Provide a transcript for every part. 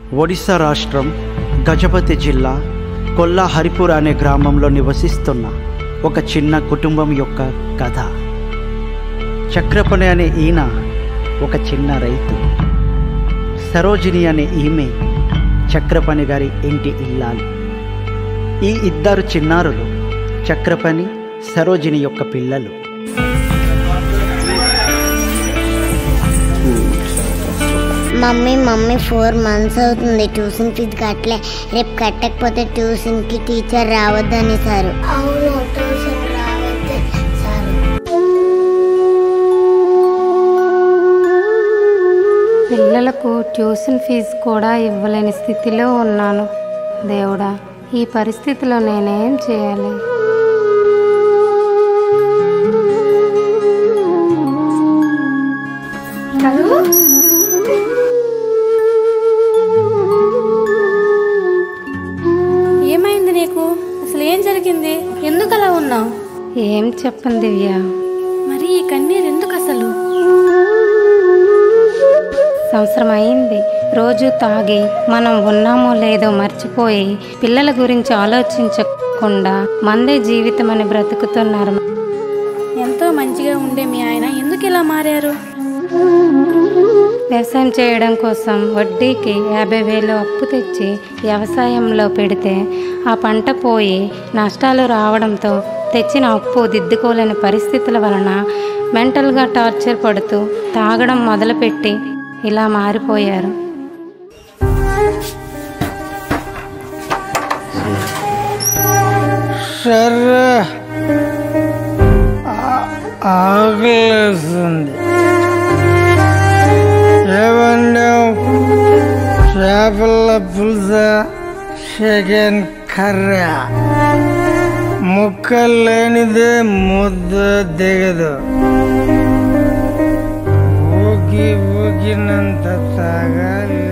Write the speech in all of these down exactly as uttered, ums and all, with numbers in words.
ఒడిశా రాష్ట్రం గజపతి జిల్లా కొల్లా హరిపూర్ అనే గ్రామంలో నివసిస్తున్న ఒక చిన్న కుటుంబం యొక్క కథ. చక్రపని అనే ఈయన ఒక చిన్న రైతు. సరోజిని అనే ఈమె చక్రపని గారి ఇంటి ఇల్లాలు. ఈ ఇద్దరు చిన్నారులు చక్రపని, సరోజిని యొక్క పిల్లలు. మమ్మీ మమ్మీ ఫోర్ మంత్స్ అవుతుంది ట్యూషన్ ఫీజు కట్టలే. రేపు కట్టకపోతే ట్యూషన్కి టీచర్ రావద్దని సారు. అవును, ట్యూషన్ రావద్దు సారు. పిల్లలకు ట్యూషన్ ఫీజు కూడా ఇవ్వలేని స్థితిలో ఉన్నాను. దేవుడా, ఈ పరిస్థితిలో నేనేం చేయాలి? ఏమైంది నీకు? అసలు ఏం జరిగింది? ఎందుకు అలా ఉన్నావు? ఏం చెప్పను దివ్య. మరి ఈ కన్నీరు ఎందుకు అసలు? సంవత్సరం అయింది. రోజు తాగి మనం ఉన్నామో లేదో మర్చిపోయి పిల్లల గురించి ఆలోచించకుండా మందే జీవితం అని బ్రతుకుతున్నారు. ఎంతో మంచిగా ఉండే మీ ఆయన ఎందుకు ఇలా మారారు? వ్యవసాయం చేయడం కోసం వడ్డీకి యాభై వేలు అప్పు తెచ్చి వ్యవసాయంలో పెడితే ఆ పంట పోయి నష్టాలు రావడంతో తెచ్చిన అప్పు దిద్దుకోలేని పరిస్థితుల వలన మెంటల్గా టార్చర్ పడుతూ తాగడం మొదలుపెట్టి ఇలా మారిపోయారు. ఆకలేస్తుంది. చేపల పులుస, చికెన్ కర్రీ. ముక్కలు లేనిదే ముద్ద దిగదు. ఊకి ఊకినంత తాగాలి.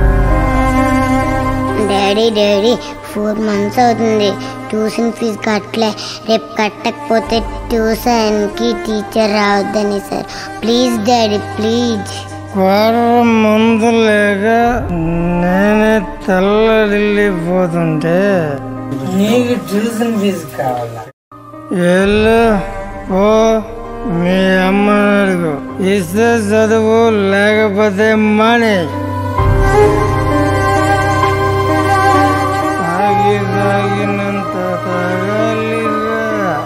డాడీ డాడీ ఫోర్ మంత్స్ అవుతుంది ట్యూషన్ ఫీజు కట్టలే. రేపు కట్టకపోతే ట్యూషన్కి టీచర్ రావద్దని సార్. Please daddy please. వారం ముందు లేక నేనే తెల్లడిల్లిపోతుంటే నీకు ట్యూషన్ ఫీజు కావాలా? వెళ్ళు ఓ మీ అమ్మని అడుగు. ఇస్తే చదువు, లేకపోతే మానే. తాగి తాగినంత తాగాలిరా.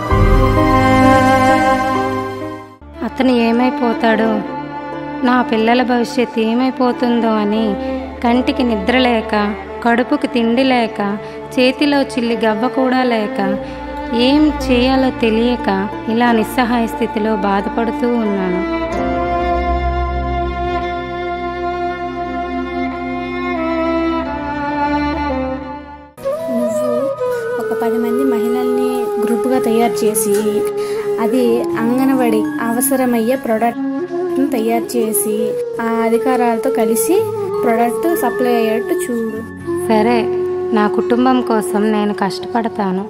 అతను ఏమైపోతాడో, నా పిల్లల భవిష్యత్తు ఏమైపోతుందో అని కంటికి నిద్ర లేక, కడుపుకి తిండి లేక, చేతిలో చిల్లి గవ్వ కూడా లేక, ఏం చేయాలో తెలియక ఇలా నిస్సహాయ స్థితిలో బాధపడుతూ ఉన్నాను. నువ్వు ఒక పది మంది మహిళల్ని గ్రూప్గా తయారు చేసి అది అంగన్వాడీ అవసరమయ్యే ప్రోడక్ట్ని తయారు చేసి ఆ అధికారాలతో కలిసి ప్రోడక్ట్ సప్లై అయ్యేట్టు చూడు. సరే, నా కుటుంబం కోసం నేను కష్టపడతాను.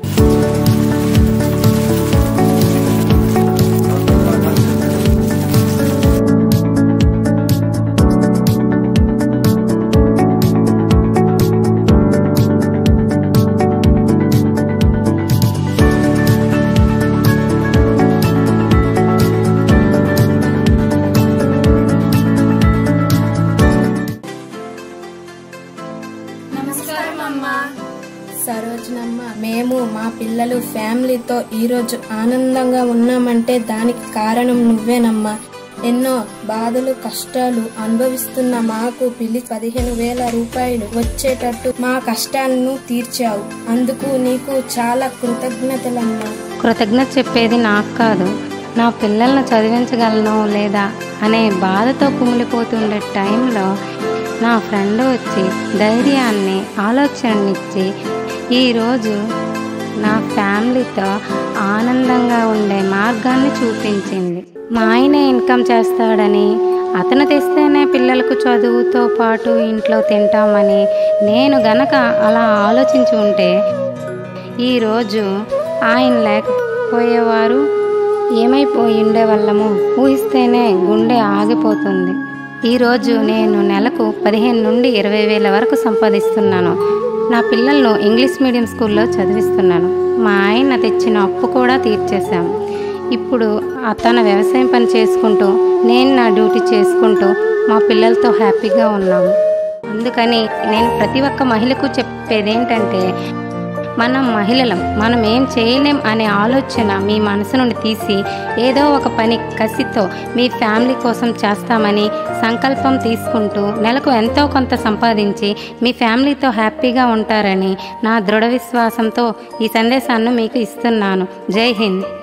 సరోజనమ్మ, మేము మా పిల్లలు ఫ్యామిలీతో ఈరోజు ఆనందంగా ఉన్నామంటే దానికి కారణం నువ్వేనమ్మా. ఎన్నో బాధలు కష్టాలు అనుభవిస్తున్న మాకు పిలి పదిహేను వేల రూపాయలు వచ్చేటట్టు మా కష్టాలను తీర్చావు. అందుకు నీకు చాలా కృతజ్ఞతలమ్మా. కృతజ్ఞత చెప్పేది నాకు కాదు, నా పిల్లలను చదివించగలను లేదా అనే బాధతో కుమిలిపోతుండే టైంలో నా ఫ్రెండ్ వచ్చి ధైర్యాన్ని, ఆలోచననిచ్చి ఈరోజు నా ఫ్యామిలీతో ఆనందంగా ఉండే మార్గాన్ని చూపించింది. మా ఆయన ఇన్కమ్ చేస్తాడని, అతను తెస్తేనే పిల్లలకు చదువుతో పాటు ఇంట్లో తింటామని నేను గనక అలా ఆలోచించి ఉంటే ఈరోజు ఆయన లేకపోయేవారు, ఏమైపోయి ఉండేవాళ్ళము ఊహిస్తేనే గుండె ఆగిపోతుంది. ఈరోజు నేను నెలకు పదిహేను నుండి ఇరవై వేల వరకు సంపాదిస్తున్నాను. నా పిల్లలను ఇంగ్లీష్ మీడియం స్కూల్లో చదివిస్తున్నాను. మా ఆయన తెచ్చిన అప్పు కూడా తీర్చేశాము. ఇప్పుడు తన వ్యవసాయం పని చేసుకుంటూ నేను నా డ్యూటీ చేసుకుంటూ మా పిల్లలతో హ్యాపీగా ఉన్నాము. అందుకని నేను ప్రతి ఒక్క మహిళకు చెప్పేది ఏంటంటే, మనం మహిళలం, మనం ఏం చేయలేం అనే ఆలోచన మీ మనసు నుండి తీసి ఏదో ఒక పని కసితో మీ ఫ్యామిలీ కోసం చేస్తామని సంకల్పం తీసుకుంటూ నెలకు ఎంతో కొంత సంపాదించి మీ ఫ్యామిలీతో హ్యాపీగా ఉంటారని నా దృఢ విశ్వాసంతో ఈ సందేశాన్ని మీకు ఇస్తున్నాను. జై హింద్.